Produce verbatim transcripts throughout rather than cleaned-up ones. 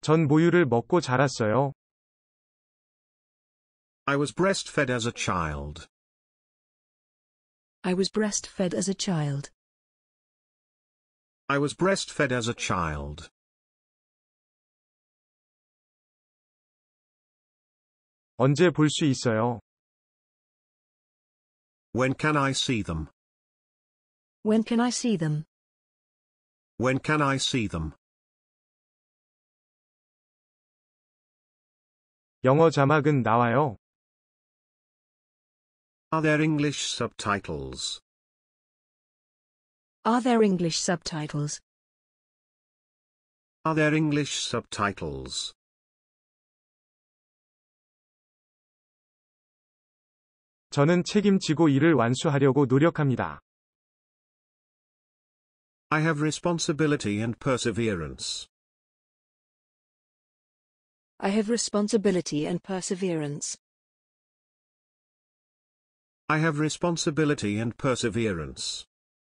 전 모유를 먹고 자랐어요. I was breastfed as a child. I was breastfed as a child. I was breastfed as a child. 언제 볼 수 있어요? When can I see them? When can I see them? When can I see them? 영어 자막은 나와요. Are there English subtitles? Are there English subtitles? Are there English subtitles? 저는 책임지고 일을 완수하려고 노력합니다. I have responsibility and perseverance. I have responsibility and perseverance. I have responsibility and perseverance.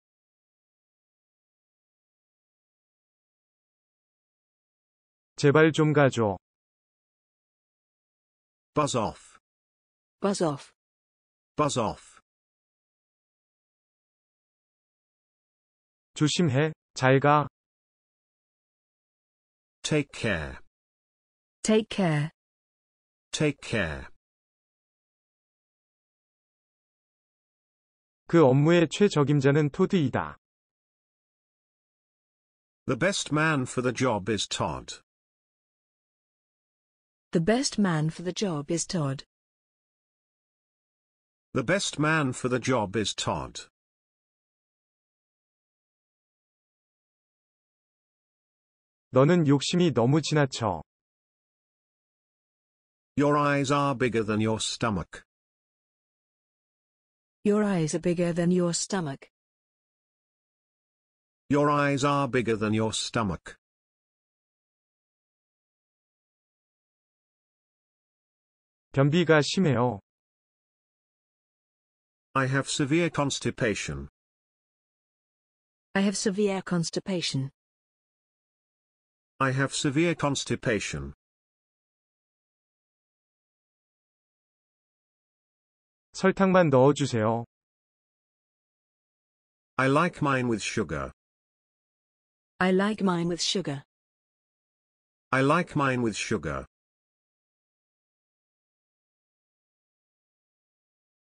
제발 좀 가줘. Buzz off. Buzz off. Buzz off. 조심해. 잘 가. Take care. Take care. Take care. 그 업무의 최적임자는 토드이다. The best man for the job is Todd. The best man for the job is Todd. The best man for the job is Todd. 너는 욕심이 너무 지나쳐. Your eyes are bigger than your stomach. Your eyes are bigger than your stomach. Your eyes are bigger than your stomach. 변비가 심해요. I have severe constipation. I have severe constipation. I have severe constipation. 설탕만 넣어주세요. I like mine with sugar. I like mine with sugar. I like mine with sugar.